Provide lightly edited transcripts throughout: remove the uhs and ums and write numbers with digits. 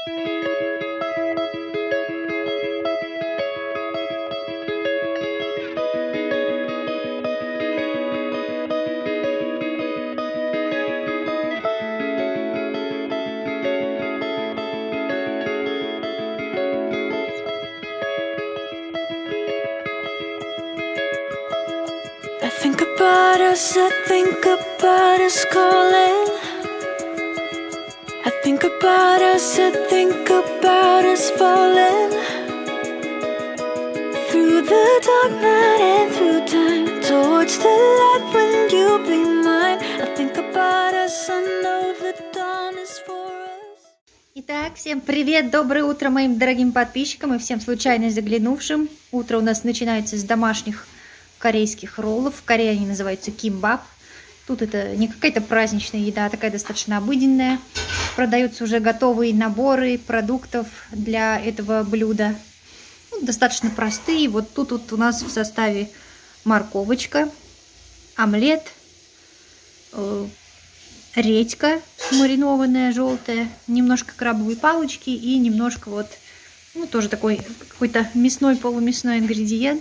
Think about us, I think about us calling. I think about us, I think about us falling. Through the dark night and through time, towards the light when you'll be mine. I think about us, I know the dawn is for us. Итак, всем привет, доброе утро моим дорогим подписчикам и всем случайно заглянувшим. Утро у нас начинается с домашних корейских роллов. В Корее они называются кимбап. Тут это не какая-то праздничная еда, а такая достаточно обыденная. Продаются уже готовые наборы продуктов для этого блюда. Достаточно простые. Вот тут у нас в составе морковочка, омлет, редька маринованная, желтая, немножко крабовой палочки и немножко вот, тоже такой какой-то мясной, полумясной ингредиент.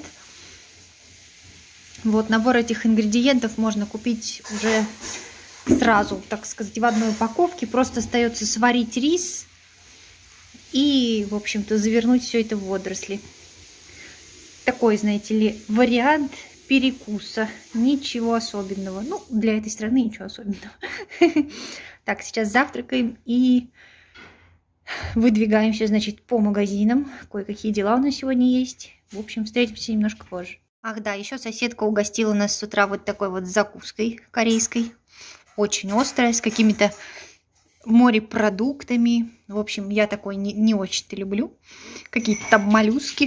Вот набор этих ингредиентов можно купить уже сразу, так сказать, в одной упаковке. Просто остается сварить рис и, в общем-то, завернуть все это в водоросли. Такой, знаете ли, вариант перекуса. Ничего особенного. Для этой страны ничего особенного. Так, сейчас завтракаем и выдвигаемся, значит, по магазинам. Кое-какие дела у нас сегодня есть. В общем, встретимся немножко позже. Ах да, еще соседка угостила нас с утра вот такой вот закуской корейской. Очень острая, с какими-то морепродуктами. В общем, я такой не очень-то люблю. Какие-то там моллюски.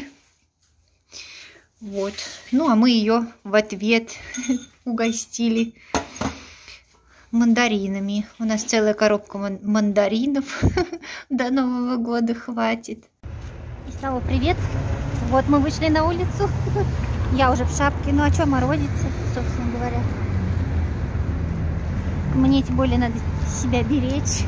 Вот. А мы ее в ответ угостили мандаринами. У нас целая коробка мандаринов. До Нового года хватит. И снова привет. Вот мы вышли на улицу. Я уже в шапке. А что морозится, собственно говоря? Мне тем более надо себя беречь.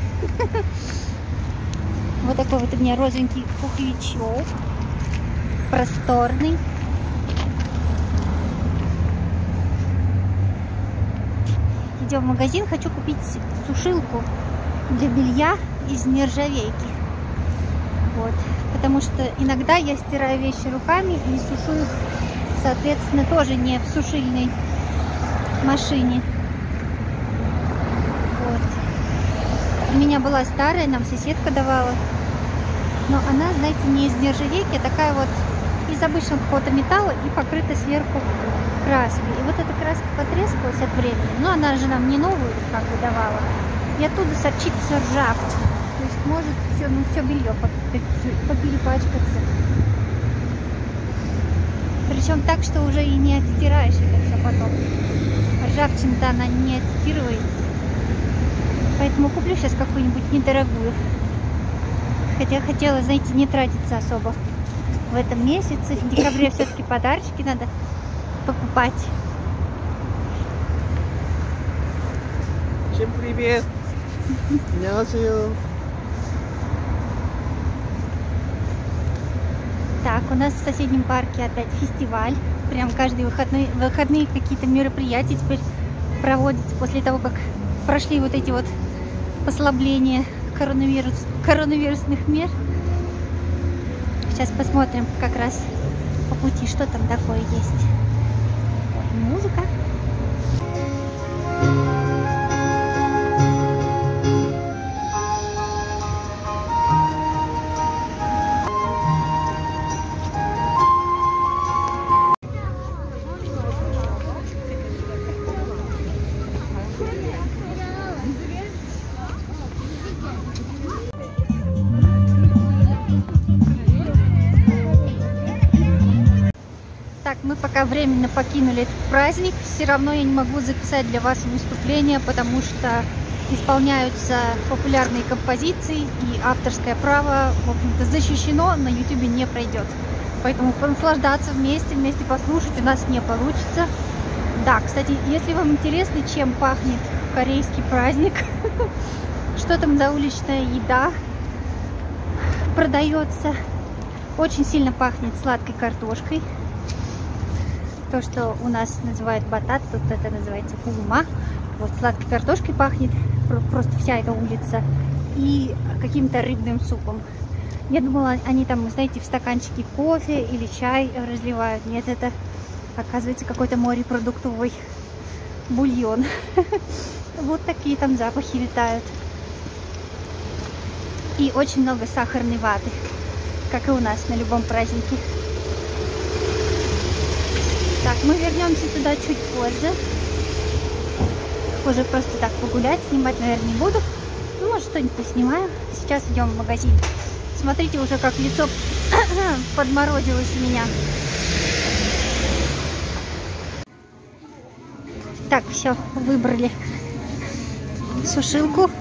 Вот такой вот у меня розовенький пуховичок. Просторный. Идем в магазин. Хочу купить сушилку для белья из нержавейки. Вот. Потому что иногда я стираю вещи руками и сушу их, соответственно, тоже не в сушильной машине. Вот. У меня была старая, нам соседка давала. Но она, знаете, не из нержавейки, а такая вот из обычного какого-то металла и покрыта сверху краской. И вот эта краска потрескалась от времени. Но она же нам не новую как бы давала. И оттуда сочится ржавчина. То есть может все белье поперепачкаться. Причем так, что уже и не отстираешь это все потом. Ржавчина-то она не отстирывается. Поэтому куплю сейчас какую-нибудь недорогую. Хотя хотела, знаете, не тратиться особо в этом месяце. В декабре все-таки подарочки надо покупать. Всем привет! 안녕하세요. Так, у нас в соседнем парке опять фестиваль. Прям каждые выходные какие-то мероприятия теперь проводятся после того, как прошли вот эти вот послабления коронавирусных мер. Сейчас посмотрим как раз по пути, что там такое есть. Музыка. Мы пока временно покинули этот праздник, все равно я не могу записать для вас выступление, потому что исполняются популярные композиции и авторское право, в общем-то, защищено, на YouTube не пройдет. Поэтому наслаждаться вместе послушать у нас не получится. Да, кстати, если вам интересно, чем пахнет корейский праздник, что там за уличная еда, продается. Очень сильно пахнет сладкой картошкой. То, что у нас называют батат, тут это называется хулма. Вот сладкой картошкой пахнет просто вся эта улица. И каким-то рыбным супом. Я думала, они там, знаете, в стаканчике кофе или чай разливают. Нет, это, оказывается, какой-то морепродуктовый бульон. Вот такие там запахи витают. И очень много сахарной ваты, как и у нас на любом празднике. Так, мы вернемся туда чуть позже. Уже просто так погулять, снимать, наверное, не буду. Ну, может, что-нибудь поснимаю. Сейчас идем в магазин. Смотрите, уже как лицо подморозилось у меня. Так, все, выбрали сушилку.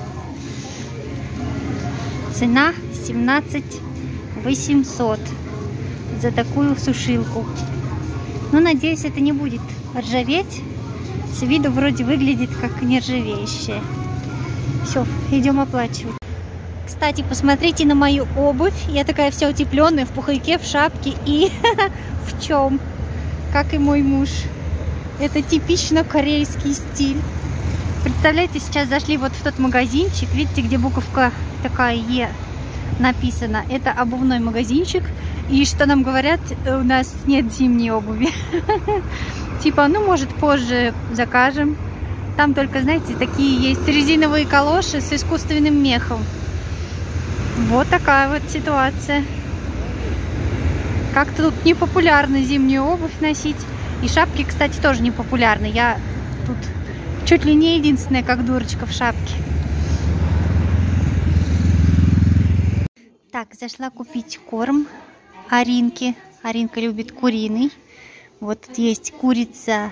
Цена 17 800 за такую сушилку. Ну, надеюсь, это не будет ржаветь. С виду вроде выглядит как нержавеющая. Все, идем оплачивать. Кстати, посмотрите на мою обувь. Я такая вся утепленная, в пуховике, в шапке и в чем, как и мой муж. Это типично корейский стиль. Представляете, сейчас зашли вот в тот магазинчик. Видите, где буковка такая Е написана. Это обувной магазинчик. И что нам говорят, у нас нет зимней обуви. Типа, ну, может, позже закажем. Там только, знаете, такие есть резиновые калоши с искусственным мехом. Вот такая вот ситуация. Как-то тут не популярно зимнюю обувь носить. И шапки, кстати, тоже не популярны. Я тут чуть ли не единственная, как дурочка в шапке. Так, зашла купить корм Аринке. Аринка любит куриный. Вот тут есть курица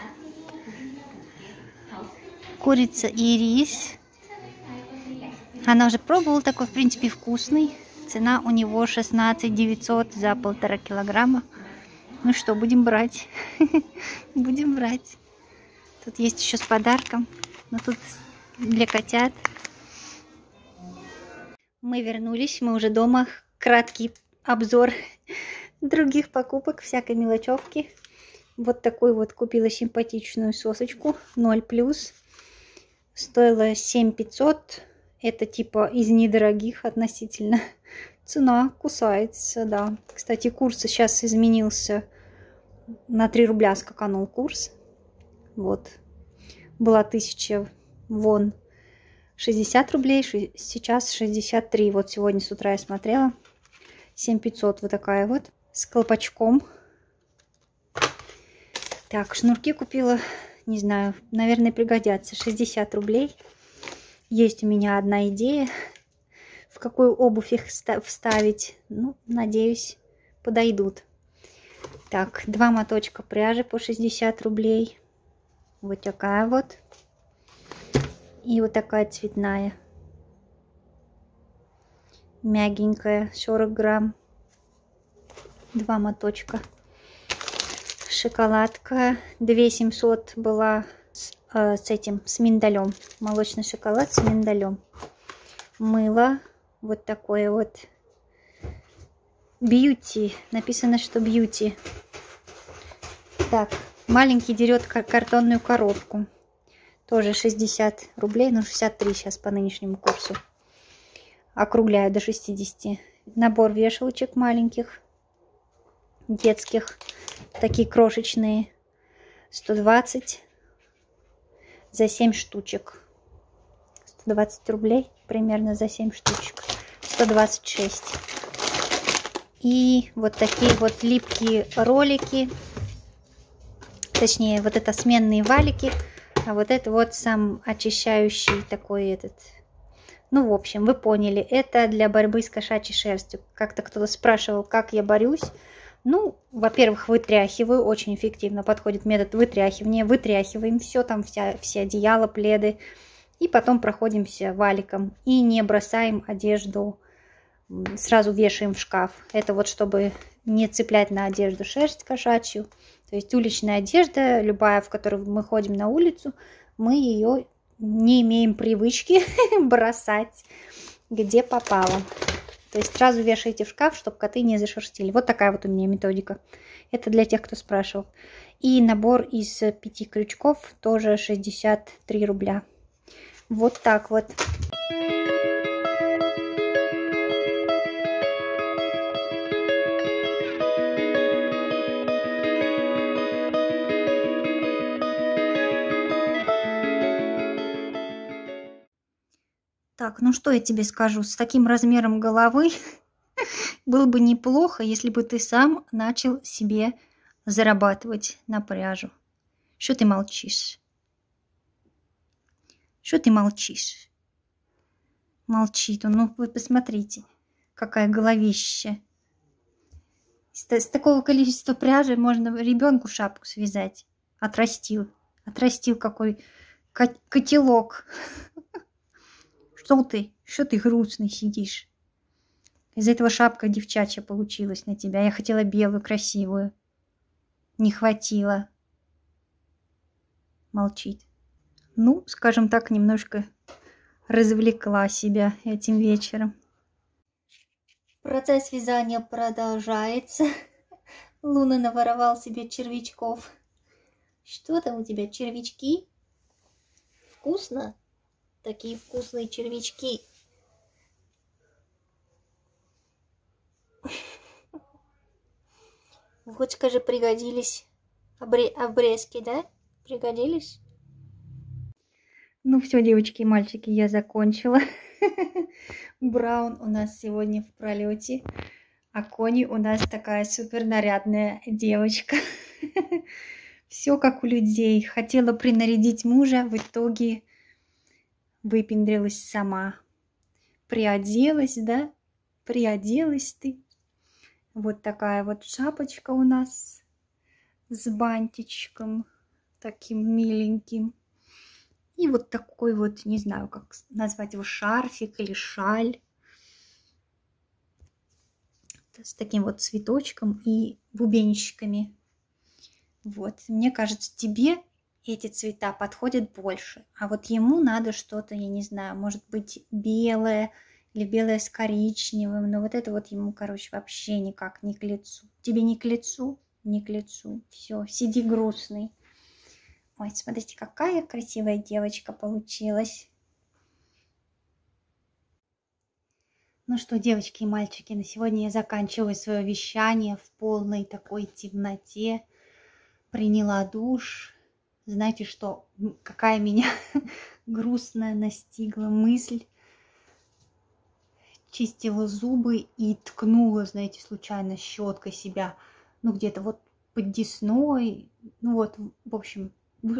и рис. Она уже пробовала такой, в принципе, вкусный. Цена у него 16 900 за 1,5 килограмма. Ну что, будем брать. Будем брать. Тут есть еще с подарком. Но тут для котят. Мы вернулись, мы уже дома. Краткий обзор других покупок, всякой мелочевки. Вот такую вот купила симпатичную сосочку 0+. Стоила 7500. Это типа из недорогих относительно. Цена кусается, да. Кстати, курс сейчас изменился. На 3 рубля скаканул курс. Вот. Была 1000 вон 60 рублей. Сейчас 63. Вот сегодня с утра я смотрела. 7500 вот такая вот. С колпачком. Так, шнурки купила. Не знаю, наверное, пригодятся. 60 рублей. Есть у меня одна идея, в какую обувь их вставить. Ну, надеюсь, подойдут. Так, 2 моточка пряжи по 60 рублей. Вот такая вот. И вот такая цветная. Мягенькая, 40 грамм. 2 моточка. Шоколадка 2700 была с миндалем. Молочный шоколад с миндалем. Мыло вот такое вот. Бьюти. Написано, что бьюти. Так, маленький дерет картонную коробку. Тоже 60 рублей, ну 63 сейчас по нынешнему курсу. Округляю до 60. Набор вешалочек маленьких. Детских. Такие крошечные. 120 за 7 штучек. 120 рублей примерно за 7 штучек. 126. И вот такие вот липкие ролики. Точнее, вот это сменные валики. А вот это вот сам очищающий такой этот. Ну, в общем, вы поняли. Это для борьбы с кошачьей шерстью. Как-то кто-то спрашивал, как я борюсь. Ну, во-первых, вытряхиваю. Очень эффективно подходит метод вытряхивания. Вытряхиваем все, там все одеяла, пледы. И потом проходимся валиком. И не бросаем одежду. Сразу вешаем в шкаф. Это вот чтобы не цеплять на одежду шерсть кошачью. То есть уличная одежда, любая, в которой мы ходим на улицу, мы ее не имеем привычки бросать где попало. То есть сразу вешаете в шкаф, чтобы коты не зашерстили. Вот такая вот у меня методика. Это для тех, кто спрашивал. И набор из 5 крючков тоже 63 рубля. Вот так вот. Так, ну что я тебе скажу, с таким размером головы было бы неплохо, если бы ты сам начал себе зарабатывать на пряжу. Что ты молчишь? Что ты молчишь? Молчит он. Ну, вы посмотрите, какая головища. С такого количества пряжи можно ребенку шапку связать. Отрастил. Отрастил какой котелок. Что ты? Что ты грустный сидишь? Из этого шапка девчачья получилась на тебя. Я хотела белую, красивую. Не хватило. Молчит. Ну, скажем так, немножко развлекла себя этим вечером. Процесс вязания продолжается. Луна наворовал себе червячков. Что там у тебя, червячки? Вкусно? Такие вкусные червячки. Вот скажи, пригодились обрезки, да? Пригодились? Ну все, девочки и мальчики, я закончила. Браун у нас сегодня в пролете, а Кони у нас такая супер нарядная девочка. Все как у людей. Хотела принарядить мужа, в итоге выпендрилась сама. Приоделась, да? Приоделась ты. Вот такая вот шапочка у нас с бантичком, таким миленьким. И вот такой вот, не знаю, как назвать его, шарфик или шаль. С таким вот цветочком и бубенчиками. Вот, мне кажется, тебе эти цвета подходят больше. А вот ему надо что-то, я не знаю, может быть белое или белое с коричневым. Но вот это вот ему, короче, вообще никак не к лицу. Тебе не к лицу? Не к лицу. Все, сиди грустный. Ой, смотрите, какая красивая девочка получилась. Ну что, девочки и мальчики, на сегодня я заканчиваю свое вещание в полной такой темноте. Приняла душ. Знаете что, какая меня грустная настигла мысль. Чистила зубы и ткнула, знаете, случайно щеткой себя. Ну, где-то вот под десной. Ну вот, в общем,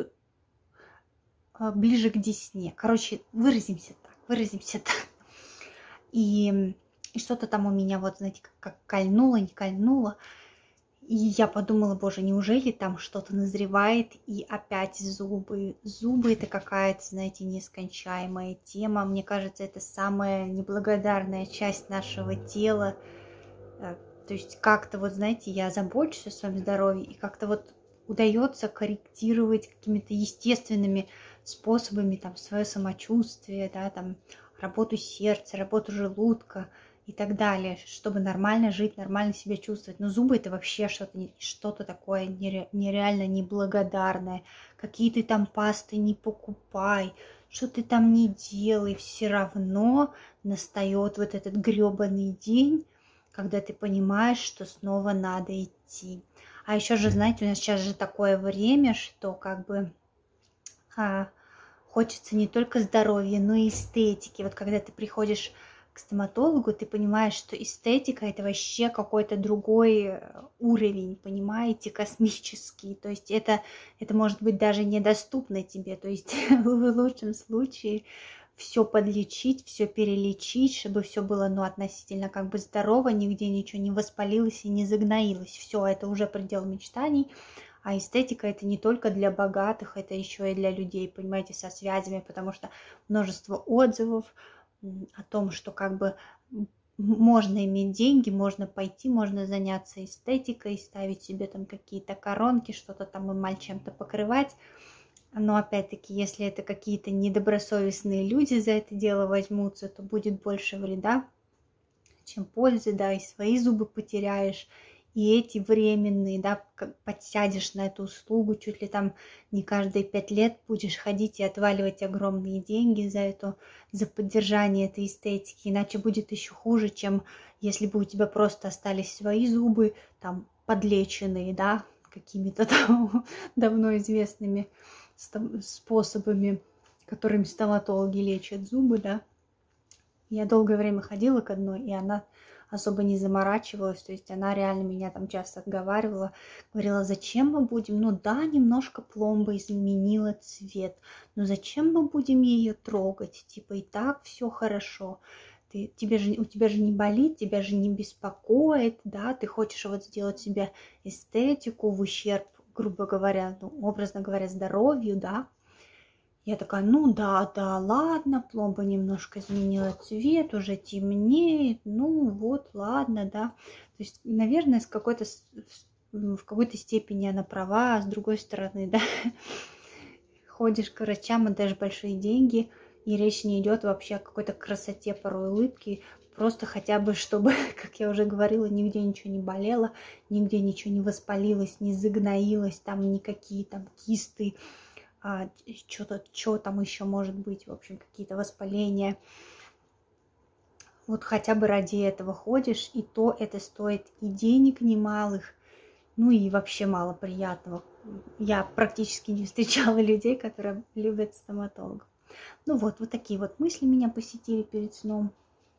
ближе к десне. Короче, выразимся так. И что-то там у меня, вот, знаете, как кольнуло, не кольнуло. И я подумала, боже, неужели там что-то назревает? И опять зубы. Зубы — это какая-то, знаете, нескончаемая тема. Мне кажется, это самая неблагодарная часть нашего тела. То есть как-то, вот, знаете, я забочусь о своем здоровье, и как-то вот удается корректировать какими-то естественными способами там свое самочувствие, да, там работу сердца, работу желудка и так далее, чтобы нормально жить, нормально себя чувствовать. Но зубы — это вообще что-то такое нереально неблагодарное. Какие ты там пасты не покупай, что ты там не делай, все равно настает вот этот грёбаный день, когда ты понимаешь, что снова надо идти. А еще же, знаете, у нас сейчас же такое время, что как бы хочется не только здоровья, но и эстетики. Вот когда ты приходишь к стоматологу, ты понимаешь, что эстетика — это вообще какой-то другой уровень, понимаете, космический. То есть это может быть даже недоступно тебе. То есть в лучшем случае все подлечить, все перелечить, чтобы все было, ну, относительно как бы здорово, нигде ничего не воспалилось и не загноилось. Все, это уже предел мечтаний. А эстетика — это не только для богатых, это еще и для людей, понимаете, со связями, потому что множество отзывов о том, что как бы можно иметь деньги, можно пойти, можно заняться эстетикой, ставить себе там какие-то коронки, что-то там эмаль чем-то покрывать. Но опять-таки, если это какие-то недобросовестные люди за это дело возьмутся, то будет больше вреда, чем пользы, да, и свои зубы потеряешь, и эти временные, да, подсядешь на эту услугу, чуть ли там не каждые 5 лет будешь ходить и отваливать огромные деньги за поддержание этой эстетики, иначе будет еще хуже, чем если бы у тебя просто остались свои зубы, там, подлеченные, да, какими-то там давно известными способами, которыми стоматологи лечат зубы, да. Я долгое время ходила к одной, и она особо не заморачивалась, то есть она реально меня там часто отговаривала, говорила, зачем мы будем, ну да, немножко пломба изменила цвет, но зачем мы будем ее трогать, типа и так все хорошо, у тебя же не болит, тебя же не беспокоит, да, ты хочешь вот сделать себе эстетику в ущерб, грубо говоря, ну, образно говоря, здоровью, да. Я такая, ну да, ладно, пломба немножко изменила цвет, уже темнеет, ну вот, ладно, да. То есть, наверное, в какой-то степени она права, а с другой стороны, да, ходишь к врачам, отдаешь большие деньги, и речь не идет вообще о какой-то красоте порой улыбки, просто хотя бы, чтобы, как я уже говорила, нигде ничего не болело, нигде ничего не воспалилось, не загноилось, там никакие там кисты, что там еще может быть, в общем, какие-то воспаления. Вот хотя бы ради этого ходишь, и то это стоит и денег немалых, ну и вообще мало приятного. Я практически не встречала людей, которые любят стоматологов. Ну вот такие вот мысли меня посетили перед сном.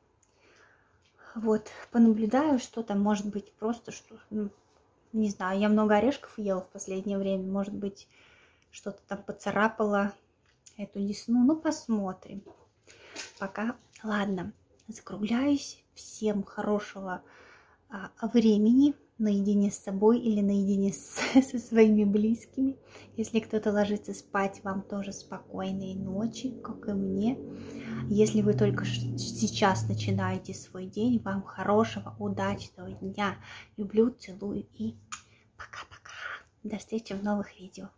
Вот, понаблюдаю, что там может быть просто, что, ну, не знаю, я много орешков ела в последнее время, может быть, что-то там поцарапало эту десну. Ну, посмотрим. Пока. Ладно, закругляюсь. Всем хорошего времени наедине с собой или наедине со своими близкими. Если кто-то ложится спать, вам тоже спокойной ночи, как и мне. Если вы только сейчас начинаете свой день, вам хорошего, удачного дня. Люблю, целую и пока-пока. До встречи в новых видео.